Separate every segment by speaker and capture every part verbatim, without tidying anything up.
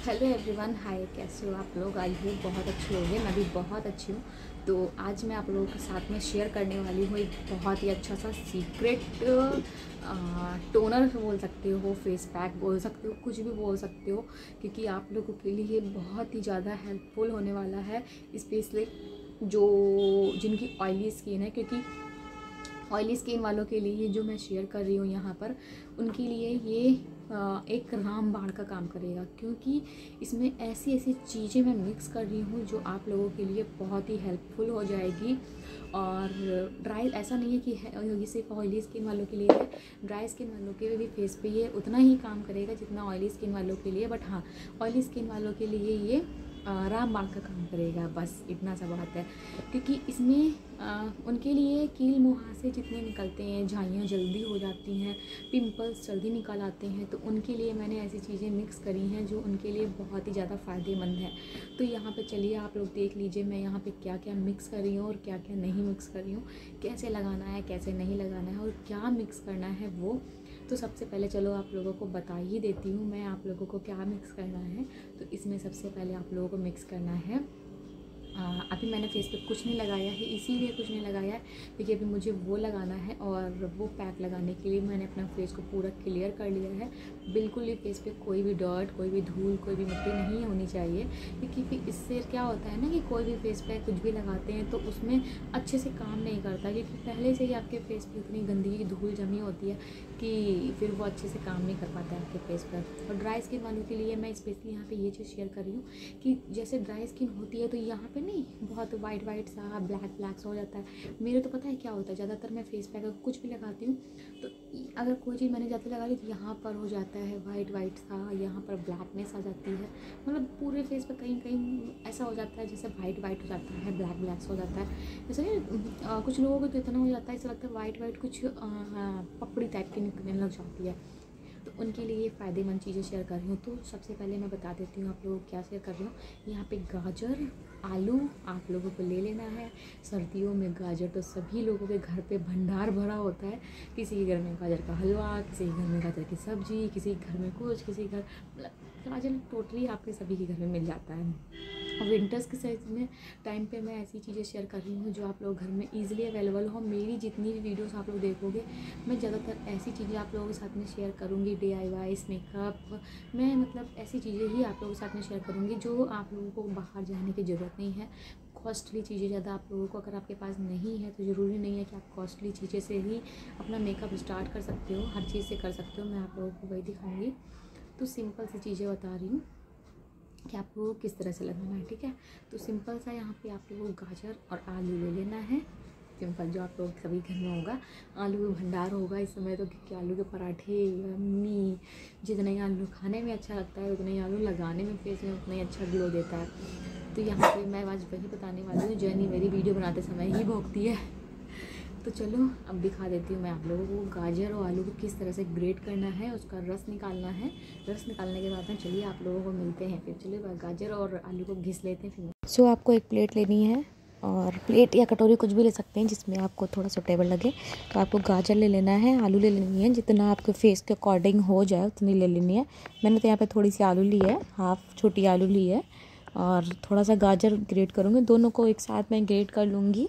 Speaker 1: Hello everyone, हाय। कैसे हो आप लोग? आई होप बहुत अच्छे होंगे। मैं भी बहुत अच्छी हूँ। तो आज मैं आप लोगों के साथ में शेयर करने वाली हूँ एक बहुत ही अच्छा सा सीक्रेट टोनर बोल सकते हो, फेस पैक बोल सकते हो, कुछ भी बोल सकते हो, क्योंकि आप लोगों के लिए बहुत ही ज़्यादा हेल्पफुल होने वाला है, स्पेशली जो जिनकी ऑयली स्किन है। क्योंकि ऑयली स्किन वालों के लिए जो मैं शेयर कर रही हूँ यहाँ पर, उनके लिए ये एक रामबाण का काम करेगा, क्योंकि इसमें ऐसी ऐसी चीज़ें मैं मिक्स कर रही हूँ जो आप लोगों के लिए बहुत ही हेल्पफुल हो जाएगी। और ड्राई ऐसा नहीं है कि है, ये सिर्फ ऑयली स्किन वालों के लिए है, ड्राई स्किन वालों के भी फेस पे ये उतना ही काम करेगा जितना ऑयली स्किन वालों के लिए। बट हाँ, ऑयली स्किन वालों के लिए ये रामबाण का काम करेगा, बस इतना सा बात है। क्योंकि इसमें आ, उनके लिए कील मुहासे जितने निकलते हैं, झाइयाँ जल्दी हो जाती हैं, पिंपल्स जल्दी निकल आते हैं, तो उनके लिए मैंने ऐसी चीज़ें मिक्स करी हैं जो उनके लिए बहुत ही ज़्यादा फ़ायदेमंद है। तो यहाँ पे चलिए आप लोग देख लीजिए मैं यहाँ पे क्या क्या मिक्स कर रही हूँ और क्या क्या नहीं मिक्स कर रही हूँ, कैसे लगाना है, कैसे नहीं लगाना है और क्या मिक्स करना है वो। तो सबसे पहले चलो आप लोगों को बता ही देती हूँ मैं आप लोगों को क्या मिक्स करना है। तो इसमें सबसे पहले आप लोगों को मिक्स करना है, आ, अभी मैंने फेस पे कुछ नहीं लगाया है, इसीलिए कुछ नहीं लगाया है क्योंकि अभी मुझे वो लगाना है। और वो पैक लगाने के लिए मैंने अपना फेस को पूरा क्लियर कर लिया है। बिल्कुल ही फेस पे कोई भी डर्ट, कोई भी धूल, कोई भी मिट्टी नहीं होनी चाहिए, क्योंकि फिर इससे क्या होता है ना कि कोई भी फेस पे कुछ भी लगाते हैं तो उसमें अच्छे से काम नहीं करता, क्योंकि पहले से ही आपके फेस पे इतनी गंदगी धूल जमी होती है कि फिर वो अच्छे से काम नहीं कर पाता है आपके फेस पर। और ड्राई स्किन वालों के लिए मैं स्पेशली यहाँ पे ये चीज़ शेयर कर रही हूँ कि जैसे ड्राई स्किन होती है तो यहाँ पे नहीं बहुत वाइट वाइट सा, ब्लैक ब्लैक सा हो जाता है। मेरे तो पता है क्या होता है, ज़्यादातर मैं फेस पैक अगर कुछ भी लगाती हूँ तो अगर कोई चीज़ मैंने ज़्यादा लगा ली तो यहाँ पर हो जाता है वाइट वाइट सा, यहाँ पर ब्लैकनेस आ जाती है, मतलब पूरे फेस पर कहीं कहीं ऐसा हो जाता है जैसे वाइट वाइट हो जाता है, ब्लैक ब्लैक हो जाता है। जैसे कुछ लोगों को तो इतना हो जाता है, ऐसा लगता है वाइट वाइट कुछ पपड़ी टाइप की निकलने लग जाती है। तो उनके लिए फ़ायदेमंद चीज़ें शेयर कर रही हूँ। तो सबसे पहले मैं बता देती हूँ आप लोगों को क्या शेयर कर रही हूँ। यहाँ पे गाजर, आलू आप लोगों को ले लेना है। सर्दियों में गाजर तो सभी लोगों के घर पे भंडार भरा होता है, किसी के घर में गाजर का हलवा, किसी के घर में गाजर की सब्ज़ी, किसी के घर में कुछ, किसी के घर मतलब गाजर टोटली आपके सभी के घर में मिल जाता है। विंटर्स के सीजन में टाइम पे मैं ऐसी चीज़ें शेयर कर रही हूँ जो आप लोग घर में इजीली अवेलेबल हो। मेरी जितनी भी वीडियोस आप लोग देखोगे मैं ज़्यादातर ऐसी चीज़ें आप लोगों के साथ में शेयर करूँगी, डी आई वाईस मेकअप, मैं मतलब ऐसी चीज़ें ही आप लोगों के साथ में शेयर करूँगी जो आप लोगों को बाहर जाने की ज़रूरत नहीं है। कॉस्टली चीज़ें ज़्यादा आप लोगों को अगर आपके पास नहीं है तो ज़रूरी नहीं है कि आप कॉस्टली चीज़ें से ही अपना मेकअप स्टार्ट कर सकते हो, हर चीज़ से कर सकते हो। मैं आप लोगों को वही दिखाऊँगी। तो सिंपल सी चीज़ें बता रही हूँ कि आपको किस तरह से लगाना है, ठीक है। तो सिंपल सा यहाँ पे आप लोगों को गाजर और आलू ले लेना है, सिंपल जो आप लोग सभी घर में होगा। आलू का भंडार होगा इस समय तो, क्योंकि आलू के पराठे, यम्मी, जितने आलू खाने में अच्छा लगता है उतने आलू लगाने में फेस में उतना ही अच्छा ग्लो देता है। तो यहाँ पे मैं आज वही बताने वाली हूँ, जर्नी मेरी वीडियो बनाते समय ही भोगती है। तो चलो अब दिखा देती हूँ मैं आप लोगों को गाजर और आलू को किस तरह से ग्रेट करना है, उसका रस निकालना है। रस निकालने के बाद में चलिए आप लोगों को मिलते हैं फिर। चलिए गाजर और आलू को घिस लेते हैं फिर।
Speaker 2: सो so, आपको एक प्लेट लेनी है, और प्लेट या कटोरी कुछ भी ले सकते हैं जिसमें आपको थोड़ा सूटेबल लगे। तो आपको गाजर ले लेना है, आलू ले लेनी है, जितना आपके फेस के अकॉर्डिंग हो जाए उतनी ले लेनी है। मैंने तो यहाँ पे थोड़ी सी आलू ली है, हाफ छोटी आलू ली है, और थोड़ा सा गाजर ग्रेट करूँगी। दोनों को एक साथ में ग्रेट कर लूँगी।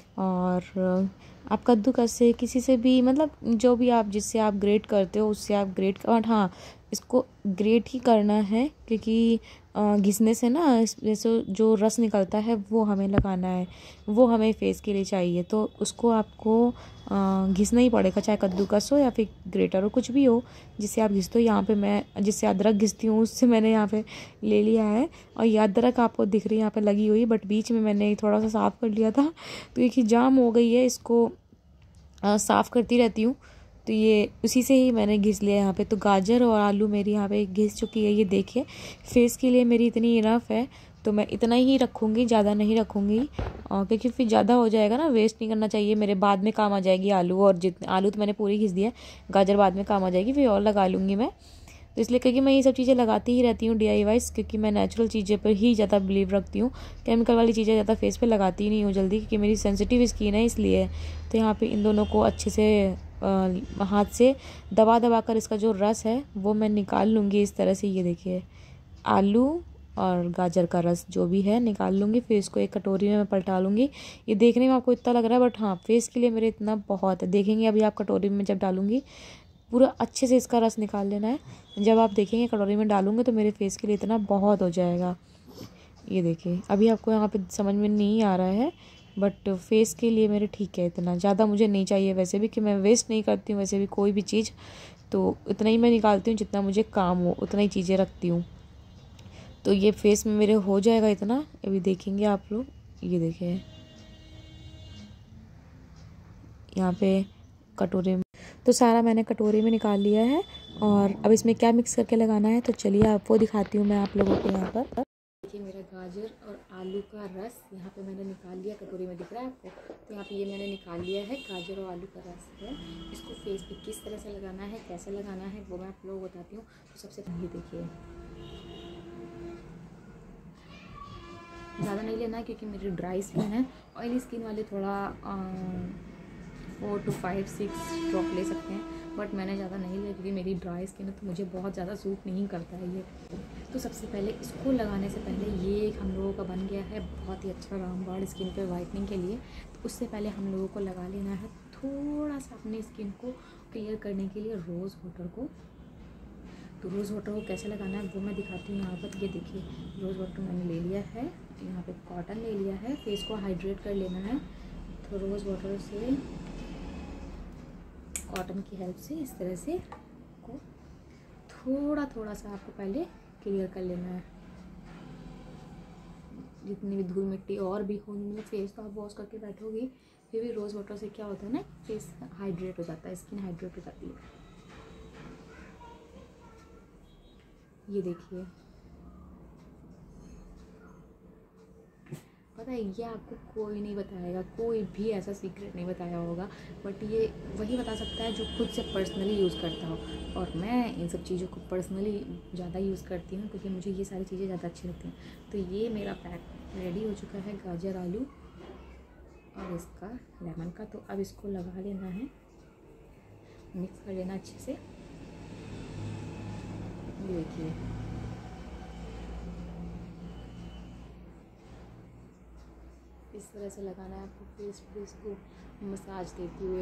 Speaker 2: और आप कद्दूकस से किसी से भी, मतलब जो भी आप जिससे आप ग्रेट करते हो उससे आप ग्रेट कर। और हाँ, इसको ग्रेट ही करना है क्योंकि घिसने से ना जैसे जो रस निकलता है वो हमें लगाना है, वो हमें फेस के लिए चाहिए। तो उसको आपको घिसना ही पड़ेगा, चाहे कद्दूकस हो या फिर ग्रेटर हो, कुछ भी हो जिससे आप घिसते हो। यहाँ पे मैं जिससे अदरक घिसती हूँ उससे मैंने यहाँ पे ले लिया है। और ये अदरक आपको दिख रही है यहाँ पे लगी हुई, बट बीच में मैंने थोड़ा सा साफ़ कर लिया था तो ये जाम हो गई है, इसको साफ़ करती रहती हूँ। तो ये उसी से ही मैंने घिस लिया यहाँ पे। तो गाजर और आलू मेरी यहाँ पे घिस चुकी है, ये देखिए। फेस के लिए मेरी इतनी इनफ है तो मैं इतना ही रखूँगी, ज़्यादा नहीं रखूँगी, क्योंकि फिर ज़्यादा हो जाएगा ना, वेस्ट नहीं करना चाहिए, मेरे बाद में काम आ जाएगी आलू। और जितने आलू तो मैंने पूरी घिस दिया, गाजर बाद में काम आ जाएगी, फिर और लगा लूँगी मैं। तो इसलिए क्योंकि मैं ये सब चीज़ें लगाती ही रहती हूँ डी आई वाईस, क्योंकि मैं नेचुरल चीज़ें पर ही ज़्यादा बिलीव रखती हूँ। केमिकल वाली चीज़ें ज़्यादा फेस पे लगाती ही नहीं हूँ जल्दी, क्योंकि मेरी सेंसिटिव स्किन है इसलिए। तो यहाँ पे इन दोनों को अच्छे से आ, हाथ से दबा दबा कर इसका जो रस है वो मैं निकाल लूँगी इस तरह से। ये देखिए आलू और गाजर का रस जो भी है निकाल लूँगी, फिर इसको एक कटोरी में मैं पलटा लूँगी। ये देखने में आपको इतना लग रहा है, बट हाँ फेस के लिए मेरे इतना बहुत है। देखेंगे अभी आप कटोरी में जब डालूँगी पूरा अच्छे से इसका रस निकाल लेना है। जब आप देखेंगे कटोरी में डालूँगी तो मेरे फेस के लिए इतना बहुत हो जाएगा। ये देखिए अभी आपको यहाँ पे समझ में नहीं आ रहा है, बट फेस के लिए मेरे ठीक है। इतना ज़्यादा मुझे नहीं चाहिए वैसे भी, कि मैं वेस्ट नहीं करती हूँ वैसे भी कोई भी चीज़, तो इतना ही मैं निकालती हूँ जितना मुझे काम हो, उतना ही चीज़ें रखती हूँ। तो ये फेस में मेरे हो जाएगा इतना। अभी देखेंगे आप लोग, ये देखिए यहाँ पे कटोरे में तो सारा मैंने कटोरी में निकाल लिया है। और अब इसमें क्या मिक्स करके लगाना है तो चलिए आपको दिखाती हूँ मैं आप लोगों को। यहाँ पर
Speaker 1: देखिए मेरा गाजर और आलू का रस यहाँ पे मैंने निकाल लिया, कटोरी में दिख रहा है आपको। तो यहाँ पे ये मैंने निकाल लिया है, गाजर और आलू का रस है। इसको फेस पे किस तरह से लगाना है, कैसे लगाना है, वो मैं आप लोगों को बताती हूँ। तो सबसे पहले देखिए, ज़्यादा नहीं लेना है क्योंकि मेरी ड्राई स्किन है। ऑयली स्किन वाले थोड़ा four two five six drop ले सकते हैं, बट मैंने ज़्यादा नहीं लिया क्योंकि मेरी ड्राई स्किन है तो मुझे बहुत ज़्यादा सूट नहीं करता है ये। तो सबसे पहले इसको लगाने से पहले ये एक हम लोगों का बन गया है बहुत ही अच्छा रामबाड़ स्किन पे वाइटनिंग के लिए। तो उससे पहले हम लोगों को लगा लेना है थोड़ा सा अपनी स्किन को क्लियर करने के लिए रोज़ वाटर को। तो रोज़ वाटर को कैसे लगाना है वो मैं दिखाती हूँ यहाँ पर। ये देखिए रोज़ वाटर मैंने ले लिया है, यहाँ पे कॉटन ले लिया है, फेस को हाइड्रेट कर लेना है। तो रोज़ वाटर से, कॉटन की हेल्प से इस तरह से को थोड़ा थोड़ा सा आपको पहले क्लियर कर लेना है। जितनी भी धूल मिट्टी और भी हो, मतलब फेस तो आप वॉश करके बैठोगी, फिर भी रोज़ वाटर से क्या होता है ना, फेस हाइड्रेट हो जाता है, स्किन हाइड्रेट हो जाती है। ये देखिए, पता है ये आपको कोई नहीं बताएगा, कोई भी ऐसा सीक्रेट नहीं बताया होगा, बट ये वही बता सकता है जो खुद से पर्सनली यूज़ करता हो। और मैं इन सब चीज़ों को पर्सनली ज़्यादा यूज़ करती हूँ क्योंकि मुझे ये सारी चीज़ें ज़्यादा अच्छी लगती हैं। तो ये मेरा पैक रेडी हो चुका है गाजर, आलू और इसका लेमन का। तो अब इसको लगा लेना है, मिक्स कर लेना अच्छे से। देखिए इस तरह से लगाना है आपको फेस पे, इसको मसाज देते हुए।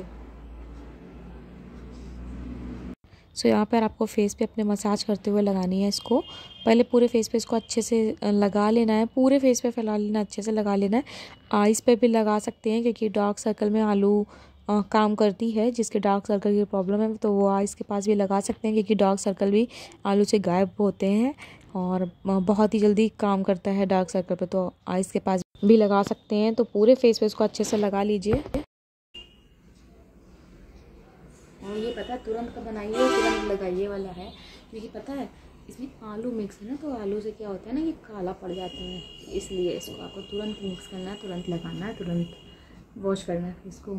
Speaker 2: सो so, यहाँ पर आपको फेस पे अपने मसाज करते हुए लगानी है इसको। पहले पूरे फेस पे इसको अच्छे से लगा लेना है, पूरे फेस पे फैला लेना, अच्छे से लगा लेना है। आइज़ पे भी लगा सकते हैं क्योंकि डार्क सर्कल में आलू आ, काम करती है। जिसके डार्क सर्कल की प्रॉब्लम है तो वो आइज़ के पास भी लगा सकते हैं क्योंकि डार्क सर्कल भी आलू से गायब होते हैं और बहुत ही जल्दी काम करता है डार्क सर्कल पे, तो आइज़ के पास भी लगा सकते हैं। तो पूरे फेस पे इसको अच्छे से लगा लीजिए।
Speaker 1: और ये पता है तुरंत का बनाइए, तुरंत लगाइए वाला है, क्योंकि पता है इसमें आलू मिक्स है ना, तो आलू से क्या होता है ना, ये काला पड़ जाता है, इसलिए इसको आपको तुरंत मिक्स करना है, तुरंत लगाना है, तुरंत वॉश करना है इसको।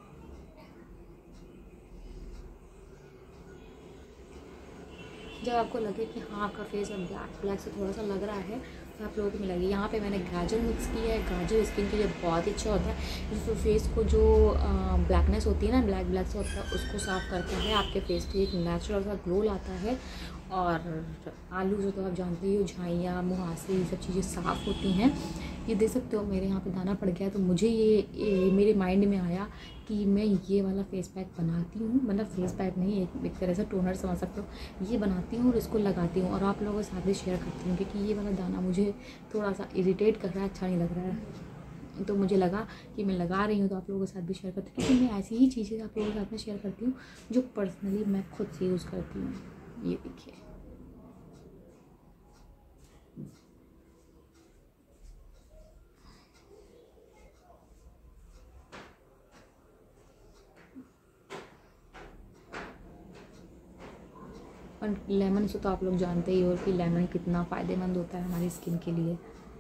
Speaker 1: जब आपको लगे कि हाँ आपका फेस अब ब्लैक ब्लैक से थोड़ा सा लग रहा है तो आप लोगों को मिलाइए। यहाँ पे मैंने गाजर मिक्स किया है। गाजर स्किन के लिए बहुत ही अच्छा होता है, जिससे फेस को जो ब्लैकनेस होती है ना, ब्लैक ब्लैक से होता है, उसको साफ़ करता है। आपके फेस पे एक नेचुरल सा ग्लो लाता है। और आलू जो तो आप जानते ही हो, झाइयाँ, मुहासे, ये सब चीज़ें साफ़ होती हैं। ये देख सकते हो मेरे यहाँ पे दाना पड़ गया, तो मुझे ये, ये मेरे माइंड में आया कि मैं ये वाला फेस पैक बनाती हूँ, मतलब फेस पैक नहीं, एक एक तरह से टोनर समझ सकते हो। ये बनाती हूँ और इसको लगाती हूँ और आप लोगों के साथ भी शेयर करती हूँ, क्योंकि ये वाला दाना मुझे थोड़ा सा इरिटेट कर रहा है, अच्छा नहीं लग रहा है। तो मुझे लगा कि मैं लगा रही हूँ तो आप लोगों के साथ भी शेयर करती हूँ, क्योंकि मैं ऐसी ही चीज़ें आप लोगों के साथ में शेयर करती हूँ जो पर्सनली मैं खुद से यूज़ करती हूँ। ये देखिए, और लेमन से तो आप लोग जानते ही हो कि लेमन कितना फ़ायदेमंद होता है हमारी स्किन के लिए।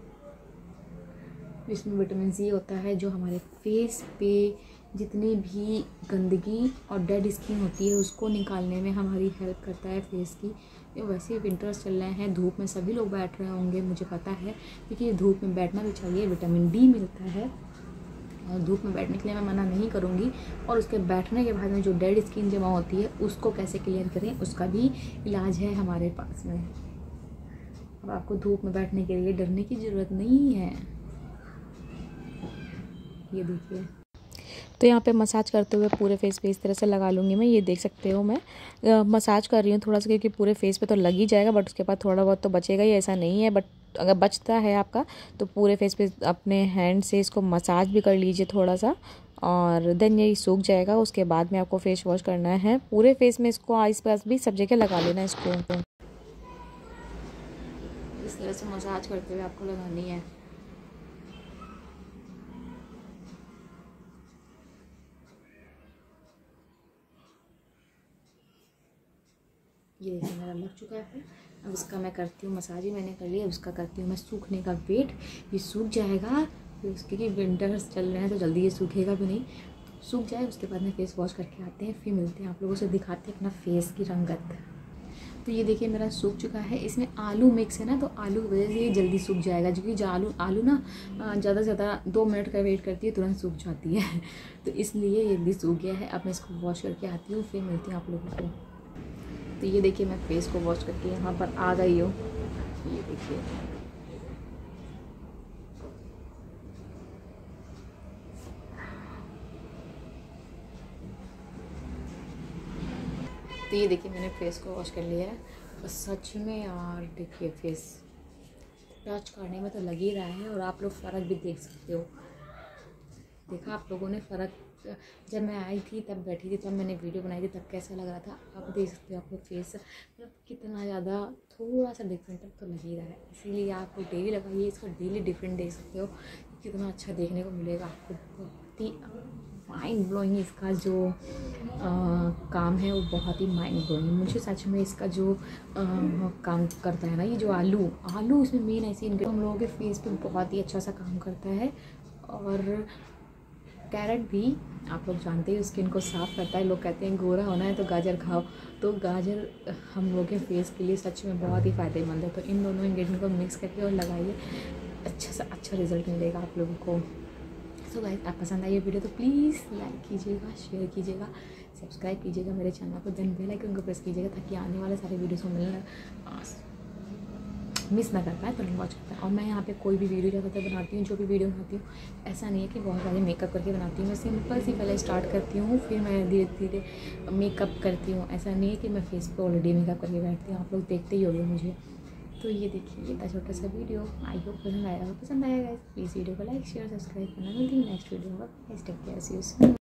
Speaker 1: इसमें विटामिन सी होता है जो हमारे फेस पे जितनी भी गंदगी और डेड स्किन होती है उसको निकालने में हमारी हेल्प करता है फेस की। ये वैसे विंटर्स चल रहे हैं, धूप में सभी लोग बैठ रहे होंगे, मुझे पता है, क्योंकि धूप में बैठना भी चाहिए, विटामिन डी मिलता है। और धूप में बैठने के लिए मैं मना नहीं करूँगी। और उसके बैठने के बाद में जो डेड स्किन जमा होती है उसको कैसे क्लियर करें, उसका भी इलाज है हमारे पास में। अब आपको धूप में बैठने के लिए डरने की ज़रूरत नहीं है। ये देखिए,
Speaker 2: तो यहाँ पे मसाज करते हुए पूरे फेस पे इस तरह से लगा लूँगी मैं। ये देख सकते हो मैं आ, मसाज कर रही हूँ थोड़ा सा, क्योंकि पूरे फेस पे तो लग ही जाएगा, बट उसके बाद थोड़ा बहुत तो बचेगा ही, ऐसा नहीं है। बट अगर बचता है आपका तो पूरे फेस पे अपने हैंड से इसको मसाज भी कर लीजिए थोड़ा सा, और देन ये सूख जाएगा। उसके बाद में आपको फेस वॉश करना है। पूरे फेस में इसको आइस पास भी सब जगह लगा लेना है इसको।
Speaker 1: इस तरह से मसाज करते हुए आपको लगानी है। ये देखिए मेरा लग चुका है। अब इसका मैं करती हूँ मसाज ही मैंने कर लिया, उसका करती हूँ मैं सूखने का वेट। ये सूख जाएगा फिर उसके, कि विंटर्स चल रहे हैं तो जल्दी ये सूखेगा भी नहीं, तो सूख जाए उसके बाद में फेस वॉश करके आते हैं, फिर मिलते हैं आप लोगों से, दिखाते हैं अपना फेस की रंगत। तो ये देखिए मेरा सूख चुका है। इसमें आलू मिक्स है ना, तो आलू की वजह से ये जल्दी सूख जाएगा, क्योंकि जो आलू आलू ना ज़्यादा से ज़्यादा दो मिनट का वेट करती है, तुरंत सूख जाती है तो इसलिए ये जल्दी सूख गया है। अब मैं इसको वॉश करके आती हूँ, फिर मिलती हूँ आप लोगों को। तो ये देखिए मैं फेस को वॉश करके यहाँ पर आ गई हूँ। ये देखिए तो ये देखिए मैंने फेस को वॉश कर लिया है। और सच में यार देखिए फेस टच करने में तो लग ही रहा है, और आप लोग फ़र्क भी देख सकते हो। देखा आप लोगों ने फ़र्क? जब मैं आई थी तब बैठी थी, तब मैंने वीडियो बनाई थी, तब कैसा लग रहा था आप देख सकते हो। आप लोग फेस मतलब कितना ज़्यादा थोड़ा सा डिफरेंट तो लग ही रहा है। इसीलिए आप लोग डेली लगाइए इसका, डेली डिफरेंट देख सकते हो कितना अच्छा देखने को मिलेगा आपको। बहुत ही माइंड ब्लोइंग इसका जो आ, काम है वो बहुत ही माइंड ब्लोइंग। मुझे सच में इसका जो आ, काम करता है ना, ये जो आलू आलू इसमें मेन ऐसी इंग्रेडिएंट हम लोगों के फेस पे बहुत ही अच्छा सा काम करता है। और कैरेट भी आप लोग जानते हैं स्किन को साफ़ करता है। लोग कहते हैं गोरा होना है तो गाजर खाओ, तो गाजर हम लोग के फेस के लिए सच में बहुत ही फ़ायदेमंद है। तो इन दोनों इंग्रेडिएंट को मिक्स करके और लगाइए, अच्छा सा अच्छा रिजल्ट मिलेगा आप लोगों को। सो गाइस, आप पसंद आई ये वीडियो तो प्लीज़ लाइक कीजिएगा, शेयर कीजिएगा, सब्सक्राइब कीजिएगा मेरे चैनल को, देन बेल आइकन को प्रेस कीजिएगा, ताकि आने वाले सारे वीडियोज़ को मिलना मिस ना कर पाए, तुरंत वॉच कर पाए। और मैं यहाँ पे कोई भी वीडियो ज़्यादातर बनाती हूँ, जो भी वीडियो बनाती हूँ ऐसा नहीं है कि बहुत ज़्यादा मेकअप करके बनाती हूँ। मैं सिंपल सी पहले स्टार्ट करती हूँ, फिर मैं धीरे धीरे मेकअप करती हूँ। ऐसा नहीं है कि मैं फेस पे ऑलरेडी मेकअप करके बैठती हूँ, आप लोग देखते ही होंगे मुझे। तो ये देखिए इतना छोटा सा वीडियो, आई होप पसंद आएगा। पसंद आएगा प्लीज़ वीडियो को लाइक शेयर सब्सक्राइब करना। मिलती हूँ नेक्स्ट वीडियो में। Take care, see you soon.